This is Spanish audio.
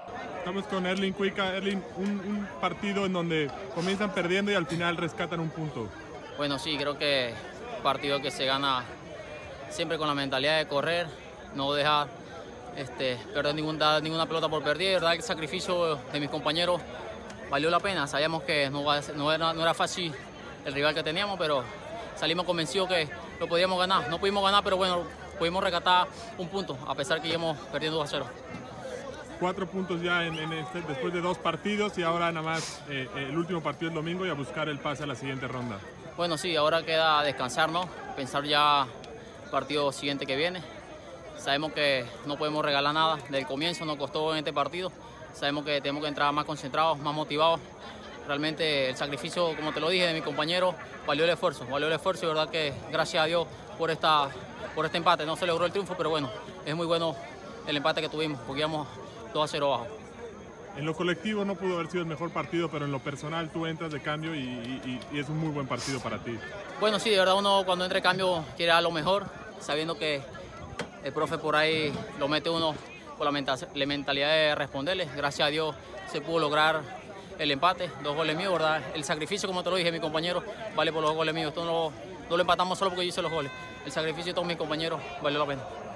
Estamos con Erling Cuica. Erling, un partido en donde comienzan perdiendo y al final rescatan un punto. Bueno, sí, creo que partido que se gana siempre con la mentalidad de correr, no dejar perder ninguna pelota por perdida. ¿Verdad? El sacrificio de mis compañeros valió la pena. Sabíamos que no era fácil el rival que teníamos, pero salimos convencidos que lo podíamos ganar. No pudimos ganar, pero bueno, pudimos rescatar un punto, a pesar que íbamos perdiendo 2-0. 4 puntos ya después de 2 partidos y ahora nada más el último partido el domingo y a buscar el pase a la siguiente ronda. Bueno, sí, ahora queda descansarnos, pensar ya el partido siguiente que viene. Sabemos que no podemos regalar nada, desde el comienzo nos costó en este partido. Sabemos que tenemos que entrar más concentrados, más motivados. Realmente el sacrificio, como te lo dije, de mi compañero, valió el esfuerzo y verdad que gracias a Dios por este empate. No se logró el triunfo, pero bueno, es muy bueno el empate que tuvimos, porque íbamos 2-0 abajo. En lo colectivo no pudo haber sido el mejor partido, pero en lo personal tú entras de cambio y es un muy buen partido para ti. Bueno, sí, de verdad uno cuando entra de cambio quiere dar lo mejor, sabiendo que el profe por ahí lo mete uno con la mentalidad de responderle. Gracias a Dios se pudo lograr el empate, 2 goles míos, ¿verdad? El sacrificio, como te lo dije, mi compañero, vale por los 2 goles míos. Esto no lo empatamos solo porque yo hice los goles. El sacrificio de todos mis compañeros valió la pena.